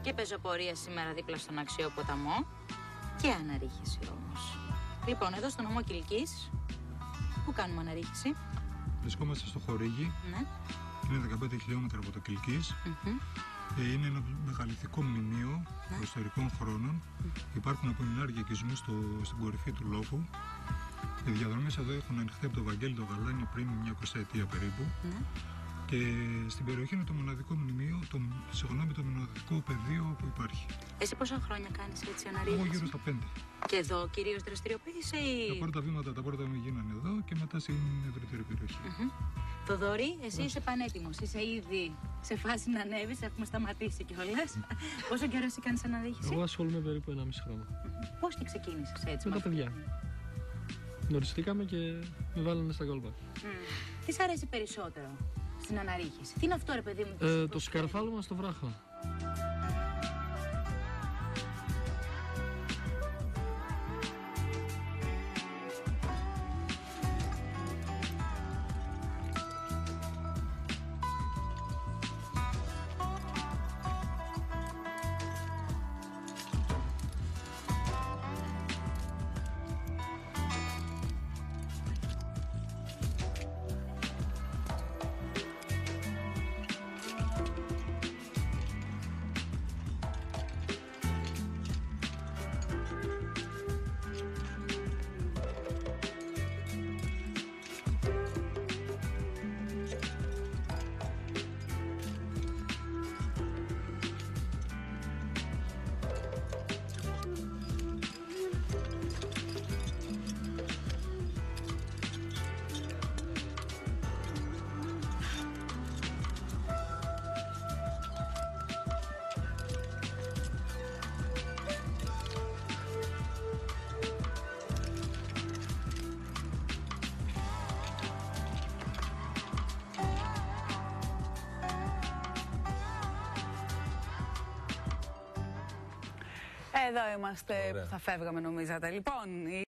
Και πεζοπορία σήμερα δίπλα στον Αξιό ποταμό. Και αναρρίχηση όμως. Λοιπόν, εδώ στο νομό Κιλκής, πού κάνουμε αναρρίχηση? Βρισκόμαστε στο Χορήγι. Ναι. Είναι 15 χιλιόμετρα από το Κιλκής. Είναι ένα μεγαλειθικό μνημείο προϊστορικών χρόνων. Υπάρχουν απομεινάρια οικισμού στην κορυφή του λόφου. Οι διαδρομές εδώ έχουν ανοιχτεί από το Βαγγέλη το Γαλάνη πριν μια 20 περίπου. Και στην περιοχή είναι το μοναδικό μνημείο, το μοναδικό πεδίο που υπάρχει. Εσύ πόσα χρόνια κάνεις έτσι αναρρίχηση? Εγώ γύρω στα 5. Και εδώ κυρίως δραστηριοποίησε ή... Τα πρώτα βήματα γίνανε εδώ και μετά στην ευρύτερη περιοχή. Θοδωρή, εσύ είσαι πανέτοιμος, είσαι ήδη σε φάση να ανέβεις, έχουμε σταματήσει κιόλας. Πόσο καιρό εσύ κάνεις αναρρίχηση? Εγώ ασχολούμαι περίπου 1,5 χρόνο. Πώς και ξεκίνησες έτσι? Με τα παιδιά. Γνωριστήκαμε και με βάλανε στα κόλπα. Τι σ' αρέσει περισσότερο στην αναρρίχηση? Τι είναι αυτό ρε παιδί μου? Το σκαρφάλωμα στο βράχο. Εδώ είμαστε που θα φεύγαμε νομίζατε. Λοιπόν,